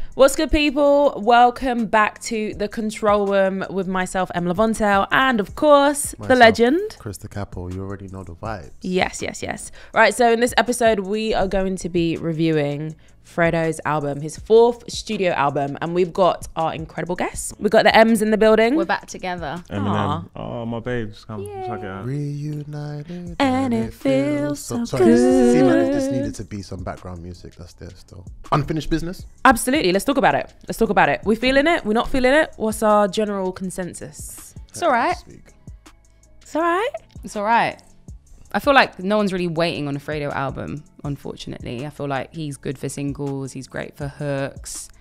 What's good, people? Welcome back to the Control Room with myself, Em Lavontel, and of course, the legend, Chris the Capo. You already know the vibes. Yes. Right, so in this episode, we are going to be reviewing Fredo's album, his 4th studio album, and we've got our incredible guests. We've got the M's in the building. We're back together. Eminem. Oh, my babes, come check it out. Reunited And it feels so Sorry, good. seemed like there just needed to be some background music that's there still. Unfinished business? Absolutely, let's talk about it. We feeling it? We're not feeling it? What's our general consensus? It's all right. It's all right? It's all right. I feel like no one's really waiting on a Fredo album, unfortunately. I feel like he's good for singles. He's great for hooks.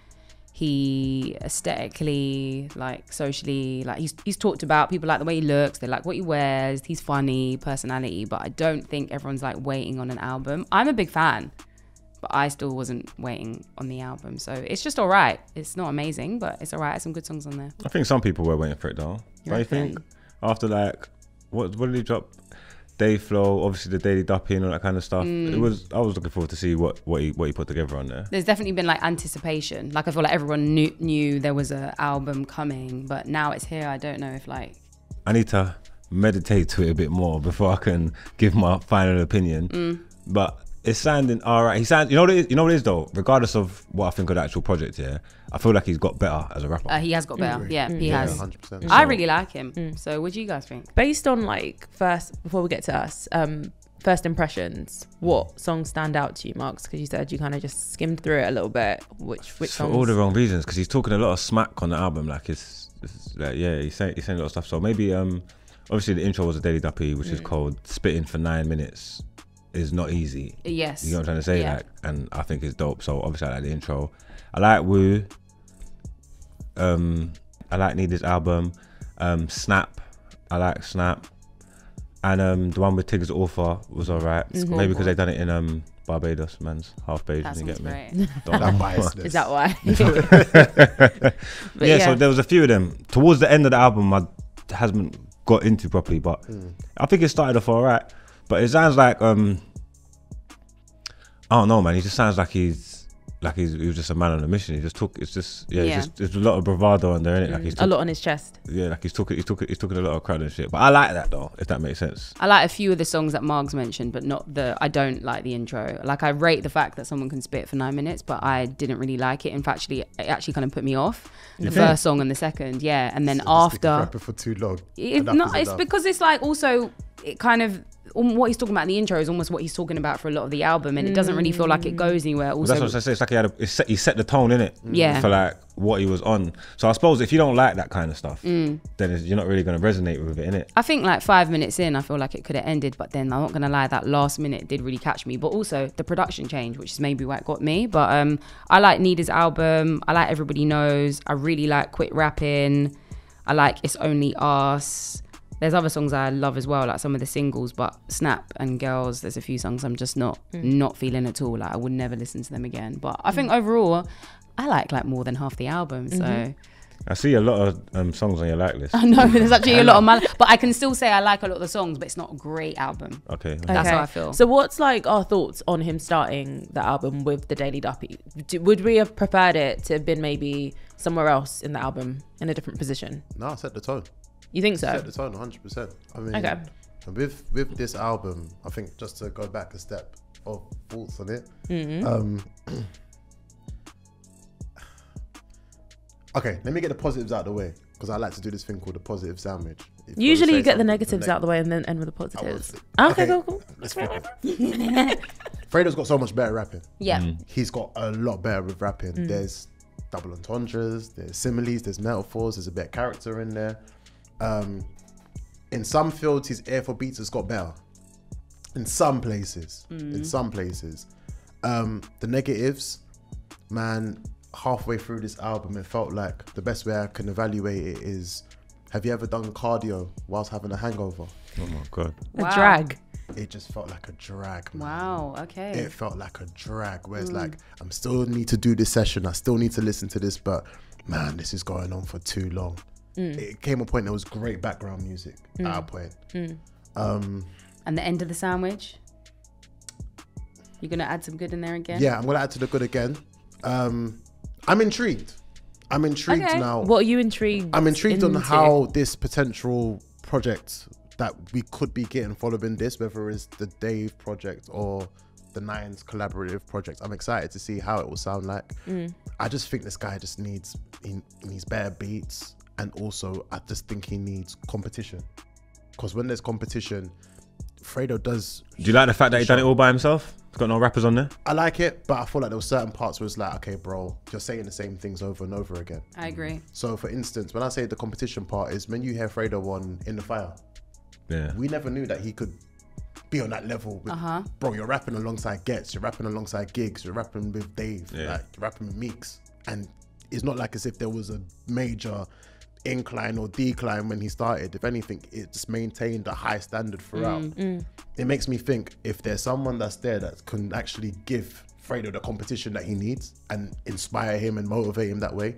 He aesthetically, like socially, like he's talked about. People like the way he looks. They like what he wears. He's funny, personality. But I don't think everyone's like waiting on an album. I'm a big fan, but I still wasn't waiting on the album. So it's just all right. It's not amazing, but it's all right. There's some good songs on there. I think some people were waiting for it though. I think after like, what did he drop? Day Flow, obviously the Daily Duppy and all that kind of stuff. I was looking forward to see what he put together on there. There's definitely been like anticipation. Like I feel like everyone knew there was an album coming, but now it's here. I don't know if like I need to meditate to it a bit more before I can give my final opinion. But it's sounding all right. He sounds, you know what it is though. Regardless of what I think of the actual project, I feel like he's got better as a rapper. he has got better. Yeah, he has. 100%. I really like him. So what do you guys think? Based on like before we get to us, first impressions, what songs stand out to you, Marks? Because you said you kind of just skimmed through it a little bit. Which For songs? all the wrong reasons, because he's talking a lot of smack on the album. Like it's like, he's saying a lot of stuff. So maybe obviously the intro was a Daily Duppy, which is called Spitting for 9 minutes. Is not easy. Yes. You know what I'm trying to say? Yeah. Like, and I think it's dope. So obviously I like the intro. I like Woo. I like Need This album. Snap. I like Snap. And the one with Tiggs Author was alright. Maybe because they done it in Barbados, man's half Bayesian, That you get sounds me? great. That biasness. Is that why? Yeah, so there was a few of them. Towards the end of the album, I hasn't got into properly, but I think it started off alright. But it sounds like I don't know, man. He just sounds like he was just a man on a mission. He just took. It's just there's a lot of bravado in there, innit? Like a lot on his chest. Yeah, like he's talking a lot of crowd and shit. But I like that though, if that makes sense. I like a few of the songs that Margs mentioned, but I don't like the intro. Like I rate the fact that someone can spit for 9 minutes, but I didn't really like it. In fact, it actually kind of put me off. The first song and the second, and then after Rapper for too long. It's because it's like also it kind of what he's talking about in the intro is almost what he's talking about for a lot of the album, and it doesn't really feel like it goes anywhere. Also, Well, that's what I say. It's like he set the tone in it. Yeah. For like what he was on. So I suppose if you don't like that kind of stuff, then you're not really going to resonate with it, innit? I think like 5 minutes in, I feel like it could have ended, but then I'm not gonna lie, that last minute did really catch me. But also the production change, which is maybe why it got me. But I like Nida's album. I like Everybody Knows. I really like Quit Rapping. I like It's Only Us. There's other songs I love as well, like some of the singles, but Snap and Girls, there's a few songs I'm just not feeling at all. Like I would never listen to them again. But I think overall, I like more than half the album. So I see a lot of songs on your like list. I know there's actually a lot of but I can still say I like a lot of the songs, but it's not a great album. Okay. That's how I feel. So what's like our thoughts on him starting the album with the Daily Duppy? Would we have preferred it to have been maybe somewhere else in the album in a different position? No, set the tone. You think so? Set the tone 100%. I mean, Okay. with this album, I think just to go back a step of thoughts on it. Okay, let me get the positives out of the way because I like to do this thing called the positive sandwich. Usually you get the negatives out of the way and then end with the positives. Okay, cool. Let's flip it. Fredo's got so much better rapping. Yeah. He's got a lot better with rapping. There's double entendres, there's similes, there's metaphors, there's a bit of character in there. In some fields, his ear for beats has got better. In some places. The negatives, man, halfway through this album, it felt like the best way I can evaluate it is, have you ever done cardio whilst having a hangover? Oh my God. A drag. It just felt like a drag, man. Wow, okay. It felt like a drag, where it's like, I'm still need to do this session, I still need to listen to this, but man, this is going on for too long. It came a point there was great background music at a point. And the end of the sandwich? You're going to add some good in there again? Yeah, I'm going to add to the good again. I I'm intrigued. Okay. Now. What are you intrigued? I'm intrigued on into? how this potential project that we could be getting following this, whether it's the Dave project or the Nines collaborative project. I'm excited to see how it will sound like. I just think this guy just needs better beats, and also I just think he needs competition. Because when there's competition, Fredo does. Do you like the fact that he done it all by himself? He's got no rappers on there. I like it, but I feel like there were certain parts where it's like, okay, bro, you're saying the same things over and over again. I agree. So, for instance, when I say the competition part is when you hear Fredo on In the Fire, Yeah. we never knew that he could be on that level. With, Bro, you're rapping alongside Gets, you're rapping alongside Gigs, you're rapping with Dave, like, you're rapping with Meeks, and it's not like as if there was a major incline or decline when he started. If anything, it just maintained a high standard throughout. It makes me think if there's someone that's there that can actually give Fredo the competition that he needs and inspire him and motivate him that way,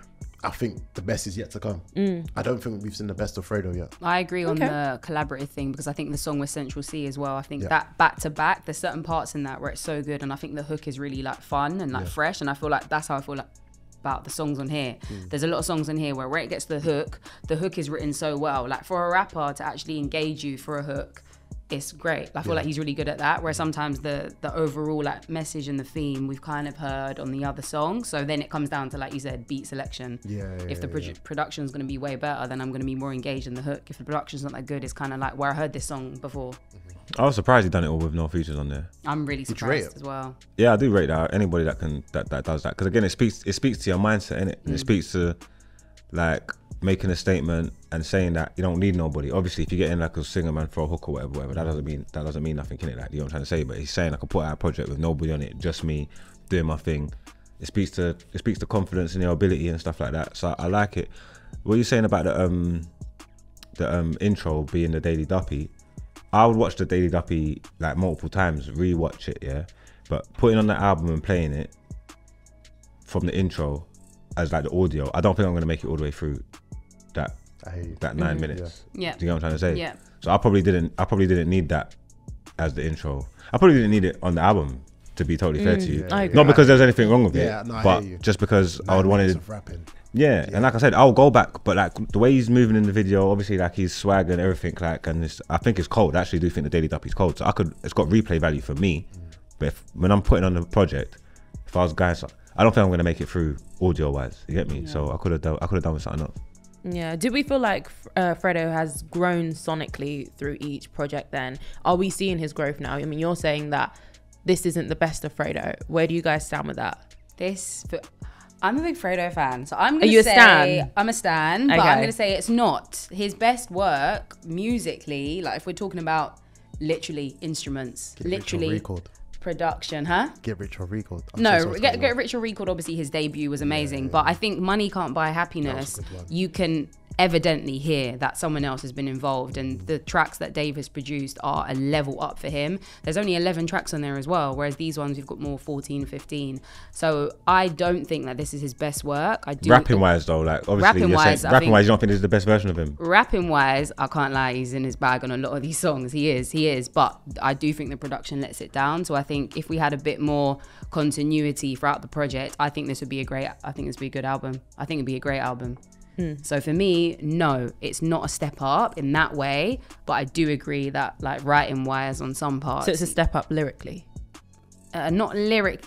I think the best is yet to come. I don't think we've seen the best of Fredo yet. I agree on the collaborative thing, because I think the song with Central C as well, I think that back to back, there's certain parts in that where it's so good, and I think the hook is really like fun and like fresh, and I feel like that's how I feel like about the songs on here. There's a lot of songs on here where it gets to the hook is written so well. Like for a rapper to actually engage you for a hook, it's great. I feel like he's really good at that, where sometimes the overall like message and the theme we've kind of heard on the other songs. So then it comes down to, like you said, beat selection. If the production's going to be way better, then I'm going to be more engaged in the hook. If the production's not that good, it's kind of like where I heard this song before. I was surprised he done it all with no features on there. I'm really surprised as well. Yeah, I do rate that. Anybody that does that, because again, it speaks to your mindset, innit? It speaks to like making a statement and saying that you don't need nobody. Obviously, if you get in like a singer man for a hook or whatever, that doesn't mean nothing, innit? Like, you know what I'm trying to say? But he's saying I could put out a project with nobody on it, just me doing my thing. It speaks to confidence in your ability and stuff like that. So I like it. What are you saying about the intro being the Daily Duppy? I would watch the Daily Duppy like multiple times, rewatch it, yeah. But putting on the album and playing it from the intro as like the audio, I don't think I'm gonna make it all the way through that 9 minutes. Yeah. Do you know what I'm trying to say? Yeah. So I probably didn't need that as the intro. I probably didn't need it on the album, to be totally fair to you. I agree. Not because there's anything wrong with it, I but hear you. just because I would wanted. rapping. Yeah, and like I said, I'll go back, but like the way he's moving in the video, obviously like he's swag and everything, like, and I think it's cold. I actually do think the Daily Duppy's cold, so it's got replay value for me. But when I'm putting on the project, if I was guys, I don't think I'm gonna make it through audio wise. You get me? Yeah. So I could have done with something else. Yeah. Do we feel like Fredo has grown sonically through each project? Then are we seeing his growth now? I mean, you're saying that this isn't the best of Fredo. Where do you guys stand with that? I'm a big Fredo fan, so I'm going you to a say stan? I'm a stan, but I'm going to say it's not his best work musically. Like if we're talking about literally instruments, literally production, Get Rich or Record. Get Rich or Record, obviously his debut was amazing, but I think Money Can't Buy Happiness, you can evidently hear that someone else has been involved, and the tracks that Dave has produced are a level up for him. There's only 11 tracks on there as well, whereas these ones we've got more 14, 15. So I don't think that this is his best work. I do. Rapping wise though, like obviously you don't think this is the best version of him. Rapping wise, I can't lie, he's in his bag on a lot of these songs. He is, but I do think the production lets it down. So I think if we had a bit more continuity throughout the project, I think this would be a good album. I think it'd be a great album. So for me, no, it's not a step up in that way, but I do agree that like writing wise on some parts. So it's a step up lyrically? Not lyric...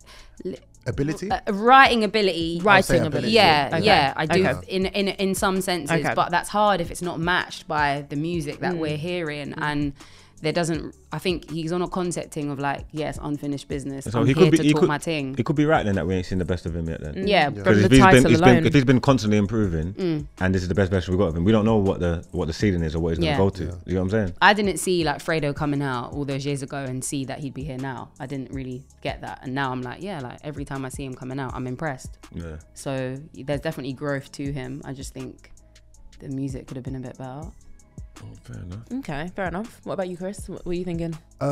ability? Writing ability. Writing ability. Yeah, Okay. yeah, I do Okay. in some senses, Okay. but that's hard if it's not matched by the music that we're hearing. And there doesn't, I think he's on a concepting of like, yes, unfinished business. So I'm he here could be, to he talk could, my thing. he could be right then that we ain't seen the best of him yet then. Yeah, Yeah. from the Because title alone. if he's been constantly improving and this is the best version we've got of him, we don't know what the ceiling is or what he's Yeah. going to go to. You know what I'm saying? I didn't see like Fredo coming out all those years ago and see that he'd be here now. I didn't really get that. And now I'm like, yeah, like every time I see him coming out, I'm impressed. Yeah. So there's definitely growth to him. I just think the music could have been a bit better. Oh, fair enough. Okay, fair enough. What about you, Chris? What were you thinking?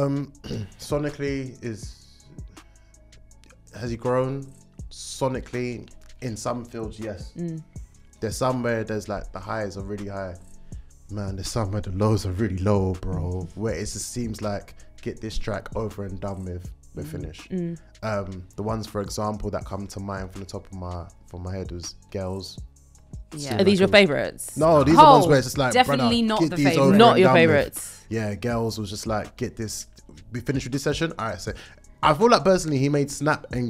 Sonically has he grown? Sonically, in some fields, yes. There's somewhere there's like the highs are really high. Man, there's somewhere the lows are really low, bro. Where it just seems like get this track over and done with. we're finished. The ones, for example, that come to mind from the top of my head was Girls. Yeah. Are these your favorites? No, these are ones where it's just like, definitely brother, not get the these favourite. over Not and your done with. favorites. Yeah, Girls was just like, get this. We finished with this session. All right, so I feel like personally he made Snap and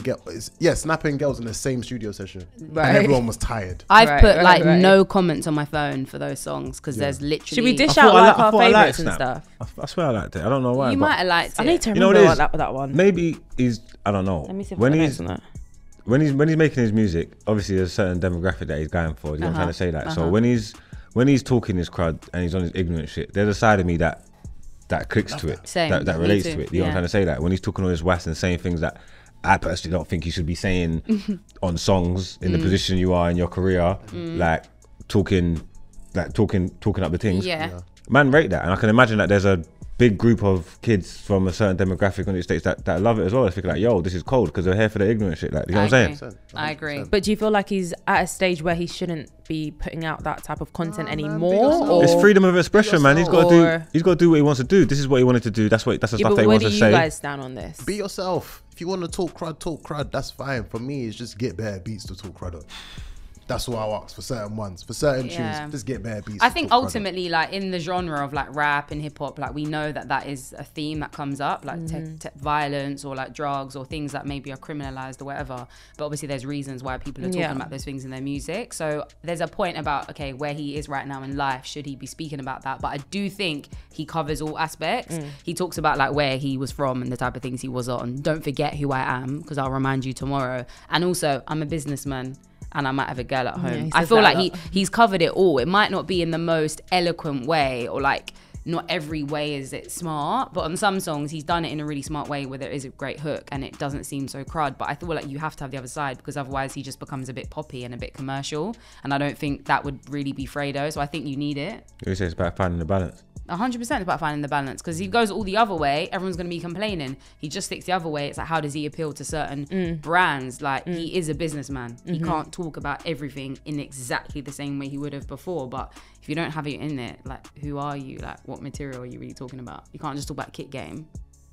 Girls in the same studio session, Right. and everyone was tired. I've Right, put right, like right. no comments on my phone for those songs because there's literally. Should we dish I out thought I like li- I our thought I liked favorites and Snap. stuff? I swear I liked it. I don't know why. You but might have liked it. I need to You know remember what it is? that one. Maybe he's. I don't know. Let me see if when I he's on that. when he's making his music, obviously there's a certain demographic that he's going for. You know what I'm trying to say? That. So when he's talking his crowd and he's on his ignorant shit, there's a side of me that clicks to it, Same. that Me relates too. to it. You know what I'm Yeah. trying to say? That when he's talking all this wass and saying things that I personally don't think you should be saying on songs in the position you are in your career, like talking up the things. Yeah. Man, rate that, and I can imagine that there's a big group of kids from a certain demographic on the States that love it as well. They think like, yo, this is cold because they're here for the ignorant shit. Like, you know what I'm saying? I agree. But do you feel like he's at a stage where he shouldn't be putting out that type of content anymore? yourself. Or, It's freedom of expression, man. He's got Or- to do what he wants to do. This is what he wanted to do. That's the Yeah, stuff but that he where wants do to you say. guys stand on this? Be yourself. If you want to talk crud, that's fine. For me, it's just get better beats to talk crud on. That's what I ask for certain ones. For certain Yeah. tunes, just get better beats. I to think talk crud on. ultimately, like in the genre of like rap and hip hop, like we know that is a theme that comes up, like violence or like drugs or things that maybe are criminalized or whatever. But obviously, there's reasons why people are talking Yeah. about those things in their music. So there's a point about okay, where he is right now in life, should he be speaking about that? But I do think he covers all aspects. He talks about like where he was from and the type of things he was on. Don't forget who I am because I'll remind you tomorrow. And also, I'm a businessman. And I might have a girl at home. he I says feel that like a lot. he's covered it all. It might not be in the most eloquent way or like not every way is it smart, but on some songs he's done it in a really smart way where there is a great hook and it doesn't seem so crud. But I feel like you have to have the other side because otherwise he just becomes a bit poppy and a bit commercial. And I don't think that would really be Fredo. So I think you need it. You say it's about finding the balance. 100% about finding the balance because he goes all the other way, everyone's going to be complaining. He just sticks the other way. It's like, how does he appeal to certain brands? Like, he is a businessman. He can't talk about everything in exactly the same way he would have before. But if you don't have it in there, like, who are you? Like, what material are you really talking about? You can't just talk about Kick Game.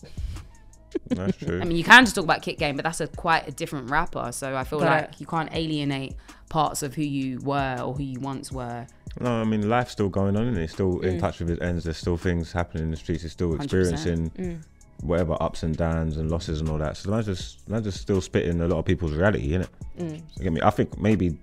That's true. I mean, you can just talk about Kick Game, but that's quite a different rapper. So I feel Right. like you can't alienate parts of who you were or who you once were. No, I mean, life's still going on, and it's still in touch with its ends. There's still things happening in the streets. It's still 100%. experiencing whatever ups and downs and losses and all that. So the man's just still spitting a lot of people's reality, innit? You get me? I think maybe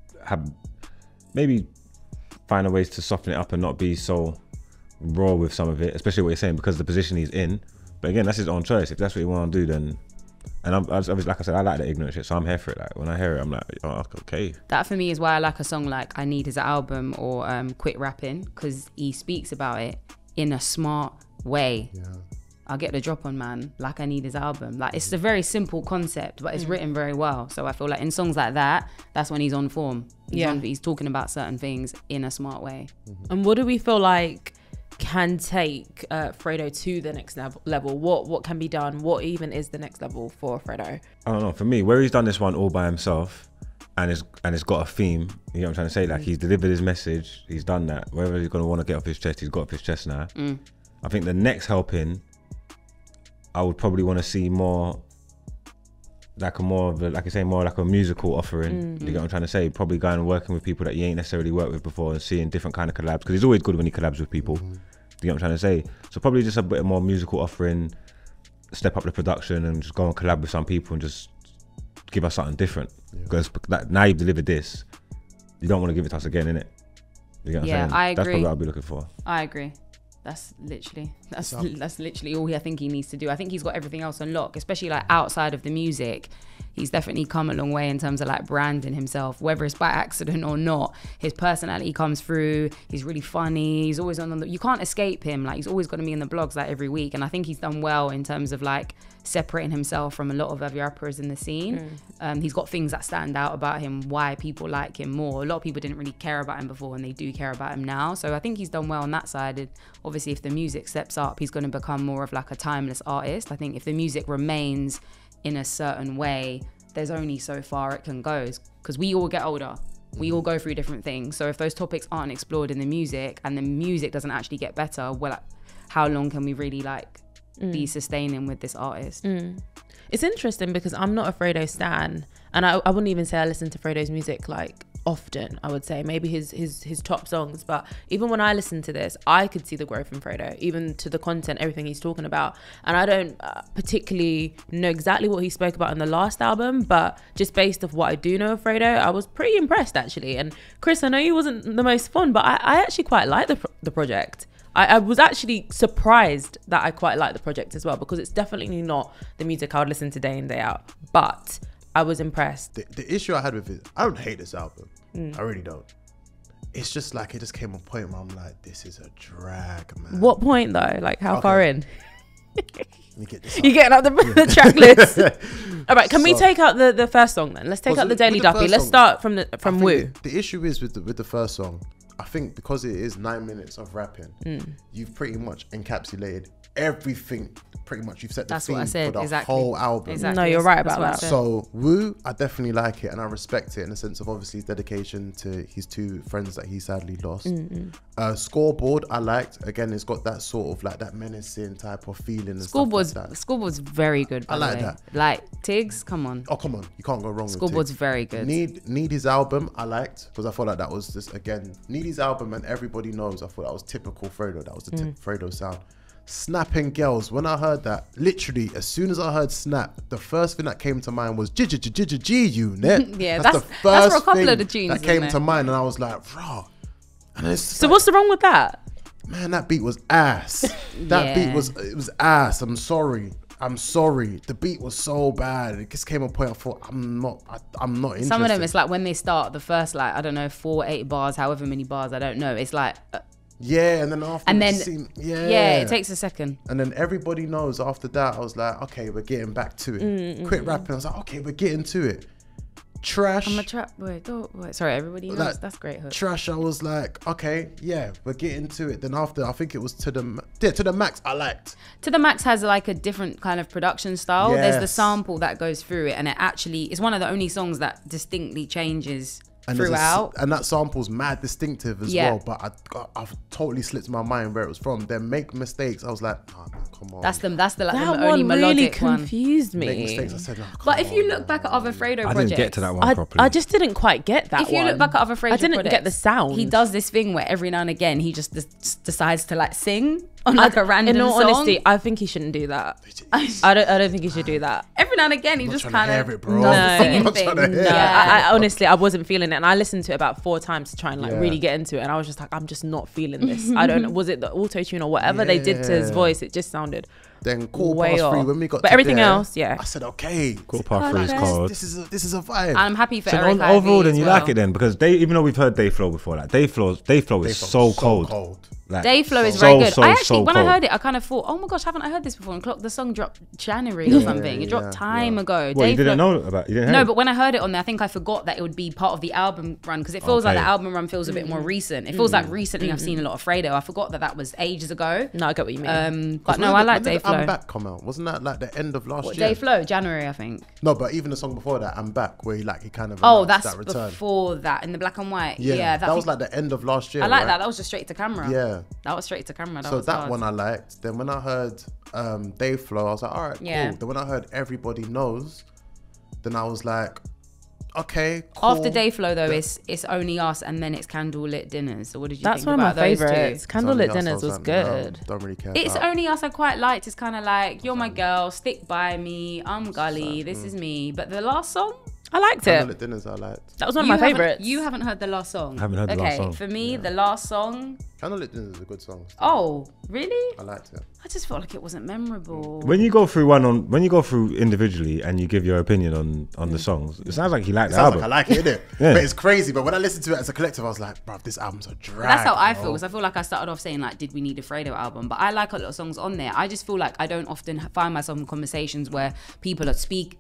find a ways to soften it up and not be so raw with some of it, especially what you're saying because of the position he's in. But again, that's his own choice. If that's what you want to do, then. And obviously, like I said, I like the ignorant shit, so I'm here for it. Like when I hear it, I'm like, oh, okay. That for me is why I like a song like I Need His Album or Quit Rapping because he speaks about it in a smart way. Yeah. I'll get the drop on, man. Like I Need His Album. Like it's a very simple concept, but it's written very well. So I feel like in songs like that, that's when he's on form. He's talking about certain things in a smart way. And what do we feel like can take Fredo to the next level? What can be done? What even is the next level for Fredo? I don't know. For me, where he's done this one all by himself, and it's got a theme. You know what I'm trying to say? Like he's delivered his message. He's done that. Wherever he's gonna want to get off his chest, he's got off his chest now. I think the next helping, I would probably want to see more, like more like a musical offering. You get what I'm trying to say? Probably going and working with people that you ain't necessarily worked with before and seeing different kind of collabs because he's always good when he collabs with people. You get what I'm trying to say? So probably just a bit more musical offering, step up the production and just go and collab with some people and just give us something different. Because like, now you've delivered this, you don't want to give it to us again, innit? You get what I'm saying? I agree. That's probably what I'll be looking for. I agree. That's literally all I think he needs to do. I think he's got everything else on lock, especially like outside of the music. He's definitely come a long way in terms of like branding himself, whether it's by accident or not. His personality comes through. He's really funny. He's always you can't escape him. Like he's always going to be in the blogs like every week. And I think he's done well in terms of like separating himself from a lot of other rappers in the scene. He's got things that stand out about him, why people like him more. A lot of people didn't really care about him before and they do care about him now. So I think he's done well on that side. And obviously if the music steps up, he's going to become more of like a timeless artist. I think if the music remains in a certain way, there's only so far it can go because we all get older. We all go through different things. So if those topics aren't explored in the music and the music doesn't actually get better, well, like, how long can we really like be sustaining with this artist? It's interesting because I'm not a Fredo stan, and I wouldn't even say I listen to Fredo's music like often. I would say maybe his top songs, but even when I listen to this, I could see the growth in Fredo, even to the content, everything he's talking about. And I don't particularly know exactly what he spoke about in the last album, but just based off what I do know of Fredo, I was pretty impressed actually. And Chris, I know you wasn't the most fond, but I actually quite like the project. I was actually surprised that I quite like the project as well, because it's definitely not the music I would listen to day in, day out. But I was impressed. The issue I had with it, I don't hate this album. I really don't. It's just like, it just came a point where I'm like, this is a drag, man. What point though? Like how far in? Let me get this You're getting up the track list. All right, can we take out the first song then? Let's take out the Daily Duppy. Let's start from Woo. The issue is with the first song, I think because it is 9 minutes of rapping, you've pretty much encapsulated everything. Pretty much you've set the That's what I theme said, for the exactly. whole album. Exactly. No, you're right That's about what I that. said. So Woo, I definitely like it and I respect it in the sense of obviously his dedication to his two friends that he sadly lost. Scoreboard, I liked. Again, it's got that sort of like that menacing type of feeling. And Scoreboard's stuff like that. Scoreboard's very good. By I the like way. that. Like Tiggs, come on. Oh come on, you can't go wrong. Scoreboard's with Tiggs. very good. Need his album, I liked, because I thought like that was just again Need his album and Everybody Knows. I thought that was typical Fredo. That was the Fredo sound. Snapping Girls. When I heard that, literally as soon as I heard Snap, the first thing that came to mind was G Unit. Yeah, that's the that's first for a couple thing of the tunes, that isn't came it? to mind, and I was like, raw. And it's So what's the wrong with that? man, that beat was ass. That Yeah. beat was ass. I'm sorry. The beat was so bad. It just came a point I thought I'm not interested. Some of them, it's like when they start the first, like, I don't know, 4, 8 bars, however many bars, I don't know. It's like, yeah, and then after and it then, seemed, yeah, it takes a second. And then Everybody Knows after that, I was like, okay, we're getting back to it. Quit rapping. I was like, okay, we're getting to it. Trash. I'm a trap. Wait. Sorry, everybody knows. Like, That's great hook. Trash, I was like, okay, yeah, we're getting to it. Then after, I think it was To the Max, I liked. To the Max has like a different kind of production style. There's the Yes. sample that goes through it, and it actually is one of the only songs that distinctly changes And there's throughout. and that sample's mad distinctive as Yeah. well. But I've totally slipped my mind where it was from. Then Make Mistakes, I was like, oh, man, come on. That's the like That the one only really melodic one. confused Make me. Mistakes, I said, oh, come But if you on, look back at other Fredo I projects, didn't get to that one properly. I just didn't quite get that if you one. look back at other Fredo I didn't projects, get the sound. He does this thing where every now and again he just decides to like sing on like a random In all song. honesty, I think he shouldn't do that. I don't think he should do that. Every now and again he I'm not just trying to kind of hear it, bro. does No. the singing I'm not thing. trying to hear it. No, Yeah. I honestly, I wasn't feeling it, and I listened to it about 4 times to try and like Yeah. really get into it, and I was just like, I'm just not feeling this. I don't know, was it the auto tune or whatever they did to his Yeah. voice? It just sounded Then Quarter way Past 3, off. when we got But to everything there, else, yeah. I said, okay. Quarter Past 3 is cold. This is a vibe. And I'm happy for So Eric Ivy overall, then as you well. like it then, because even though we've heard Dayflow before, like Dayflow is so cold. Like, Dayflow is so, very good. so, I actually, so when cold. I heard it, I kind of thought, oh my gosh, haven't I heard this before? And the song dropped January or something. It dropped time ago. What, you Dayflow- didn't know about? You didn't No, hear it? but when I heard it on there, I think I forgot that it would be part of the album run, because it feels like the Okay. album run feels a bit more recent. It feels like recently I've seen a lot of Fredo. I forgot that was ages ago. no. I get what you mean. But no, I like When did I'm Dayflow. Back come out? Wasn't that like the end of last What, year? Dayflow? January, I think. No, but even the song before that, I'm Back, where he kind of Oh, announced that's that return. before that in the black and white. Yeah, Yeah, that was like the end of last year. I like right? that. That was just straight to camera. Yeah. That was straight to camera. So was that hard. one I liked. Then when I heard Dayflow, I was like, all right, Yeah. cool. Then when I heard Everybody Knows, then I was like, okay, cool. After Dayflow though, it's Only Us and then it's Candlelit Dinners. So what did you That's think one of my about those favorites. two? Candlelit Something Dinners else I was like, good. Don't really care. It's about. Only Us I quite liked. It's kind of like, you're my girl, stick by me, I'm Gully, this is me. But the last song, I liked it. Candlelit Dinners I liked. That was one of my favorites. You haven't heard the last song. I haven't heard the last song. For me, the last song. Candlelit Dinners is a good song. Oh, really? I liked it. I just felt like it wasn't memorable. When you go through individually and you give your opinion on the songs, it sounds like you like It the sounds album. like I like it, innit? Yeah. But it's crazy. But when I listened to it as a collective, I was like, bruv, this album's a drag. That's how I bro. feel. Because I feel like I started off saying like, did we need a Fredo album? But I like a lot of songs on there. I just feel like I don't often find myself in conversations where people are speaking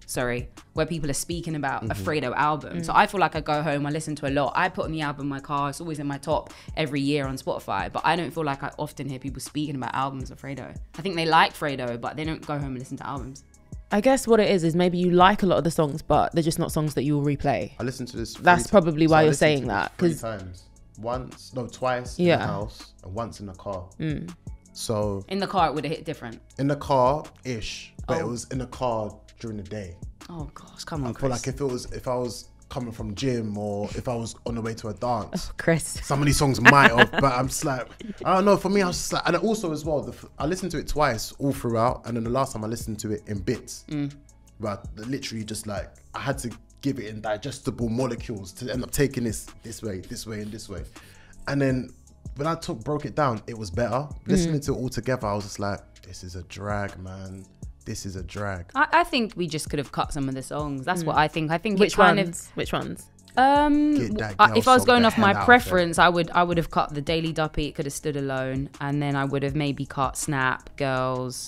about a Fredo album. So I feel like I go home, I listen to a lot. I put on the album in my car. It's always in my top every year on Spotify. But I don't feel like I often hear people speaking about albums of Fredo. I think they like Fredo, but they don't go home and listen to albums. I guess what it is maybe you like a lot of the songs, but they're just not songs that you will replay. I listened to this. That's probably why I you're listened saying to that, this 'cause- 3 times. Twice in Yeah. the house and once in the car. So In the car, it would have hit different. in the car ish, but it Oh. was in the car during the day. Oh gosh, come on, I feel Chris. like if I was coming from gym or if I was on the way to a dance, Chris. some of these songs might have, but I'm just like, I don't know. For me, I was just like, and also as well, I listened to it twice all throughout, and then the last time I listened to it in bits, but literally just like I had to give it in digestible molecules to end up taking this way, and this way, and then when I broke it down, it was better. Listening to it all together, I was just like, this is a drag, man. This is a drag. I think we just could have cut some of the songs. That's what I think. I think Which it kind ones? Which ones? Get that girl if I was song going the off my hell out preference, I would have cut the Daily Duppy. It could have stood alone, and then I would have maybe cut Snap, Girls,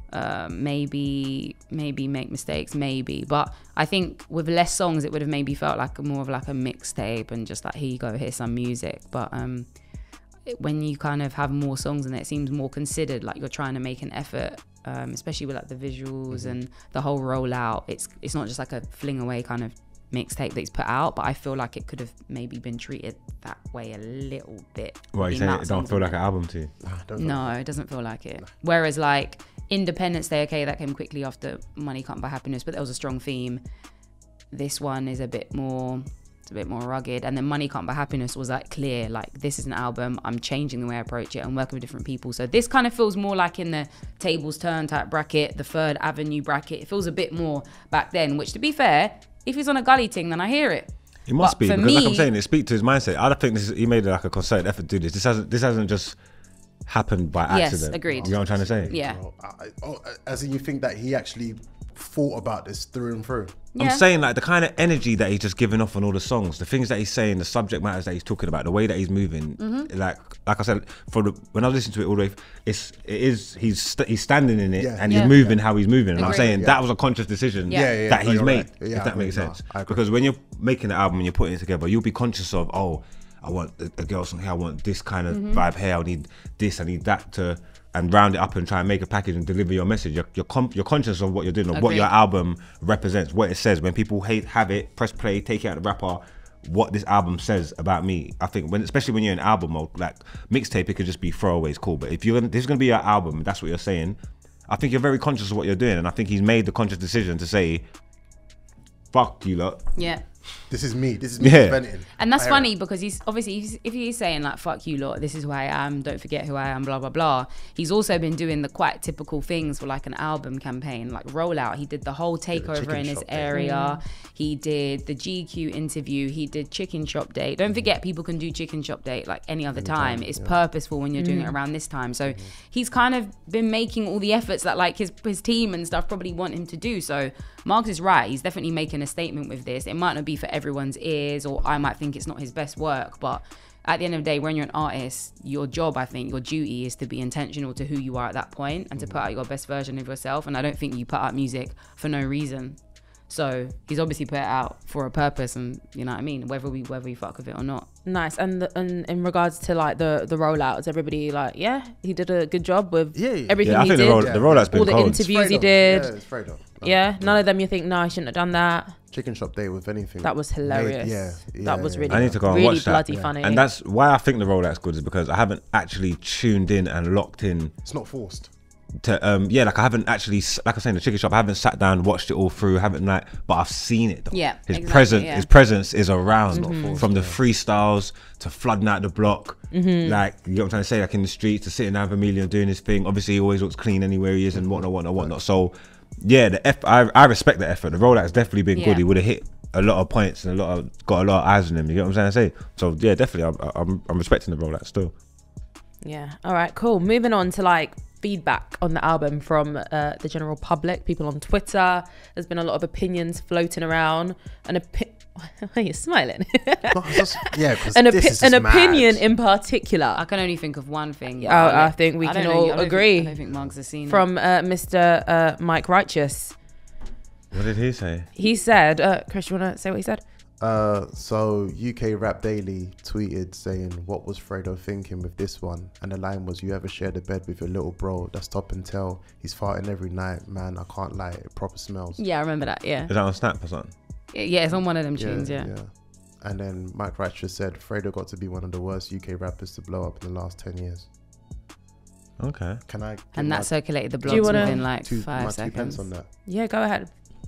maybe Make Mistakes, maybe. But I think with less songs, it would have maybe felt like more of like a mixtape and just like, here you go, here's some music. But when you kind of have more songs in it seems more considered, like you're trying to make an effort, especially with like the visuals and the whole rollout. It's not just like a fling away kind of mixtape that's put out, but I feel like it could have maybe been treated that way a little bit. What are you saying? It don't feel like an album to you? I don't know. No, it doesn't feel like it. Whereas like Independence Day, okay, that came quickly after Money Can't Buy Happiness, but there was a strong theme. This one is a bit more rugged, and then Money Can't Buy Happiness was like clear, like this is an album, I'm changing the way I approach it, I'm working with different people. So this kind of feels more like in the Tables Turn type bracket, the Third Avenue bracket. It feels a bit more back then, which to be fair, if he's on a gully ting, then I hear it. It must But be, for because like me- I'm saying, it speaks to his mindset. I don't think he made like a concerted effort to do this. This hasn't just happened by Yes, accident. agreed. You know what I'm trying to say? Yeah. As in, you think that he actually thought about this through and through? Yeah. I'm saying like the kind of energy that he's just giving off on all the songs, the things that he's saying, the subject matters that he's talking about, the way that he's moving. Like I said, when I was listening to it all the way, he's standing in it Yeah. and Yeah. he's moving how he's moving. And I'm Agreed. saying that was a conscious decision Yeah. that no, he's you're made. right. Yeah, if I that makes agree. sense. No, I agree. Because when you're making the album and you're putting it together, you'll be conscious of, oh, I want a girl song here, I want this kind of vibe here, I need this, I need that to, and round it up and try and make a package and deliver your message. You're conscious of what you're doing, of what Agreed. your album represents, what it says. When people have it, press play, take it out of the wrapper, what this album says about me. I think especially when you're in album mode, like mixtape, it could just be throwaways, cool. But if this is gonna be your album, and that's what you're saying, I think you're very conscious of what you're doing, and I think he's made the conscious decision to say, "Fuck you lot." Yeah. This is me. This is me Yeah. venting. And that's I hear funny it. because he's obviously, if he's saying like, fuck you lot, this is who I am, don't forget who I am, blah, blah, blah. He's also been doing the quite typical things for like an album campaign, like Rollout. He did the whole takeover Chicken in his Shop Day. area. He did the GQ interview. He did Chicken Shop Day. Don't forget, people can do Chicken Shop Day like any other time. It's purposeful when you're doing it around this time. So he's kind of been making all the efforts that like his team and stuff probably want him to do. So Marks is right. He's definitely making a statement with this. It might not be for everyone's ears, or I might think it's not his best work, but at the end of the day, when you're an artist, your job, I think, your duty is to be intentional to who you are at that point and to put out your best version of yourself. And I don't think you put out music for no reason. So he's obviously put it out for a purpose, and you know what I mean, whether we fuck with it or not. Nice. And in regards to like the rollouts, everybody like, yeah, he did a good job with everything Yeah, I he think did. the rollout's been all the cold. interviews he Fredo. did. Yeah, it's Fredo. Yeah, none of them you think, no, I shouldn't have done that. Chicken Shop Day with anything. That was hilarious. That was really, I need to go and really watch that. bloody funny. And that's why I think the rollout's good, is because I haven't actually tuned in and locked in It's not forced. to like I haven't actually, like I was saying, the Chicken Shop, I haven't sat down, watched it all through, haven't like, but I've seen it though. Yeah, his exactly, yeah. his presence is around, from the freestyles to flooding out the block, like, you know what I'm trying to say, like in the streets, to sitting down Vermilion doing his thing. Obviously he always looks clean anywhere he is and whatnot. So yeah, I respect the effort. The rollout's definitely been Yeah. good. He would have hit a lot of points and got a lot of eyes on him. You get what I'm trying to say? So yeah, definitely, I'm respecting the rollout still. Yeah. All right, cool. Moving on to like feedback on the album from the general public, people on Twitter. There's been a lot of opinions floating around. Why are you smiling? Because an opinion in particular I can only think of one thing. I think we can all agree. I don't think Marks has seen it. from Mr. Mike Righteous. What did he say? He said, Chris, you want to say what he said? So UK Rap Daily tweeted saying, "What was Fredo thinking with this one?" And the line was, "You ever shared a bed with your little bro? That's top and tell. He's farting every night, man. I can't lie, it proper smells." Yeah, I remember that. Yeah, Is that on Snap or something? yeah, it's on one of them tunes. Yeah. And then Mike Righteous said, "Fredo got to be one of the worst UK rappers to blow up in the last 10 years." Okay. Can I? give And my that circulated the you blogs wanna- within like my 5 2 pence seconds. on that? Yeah, go ahead.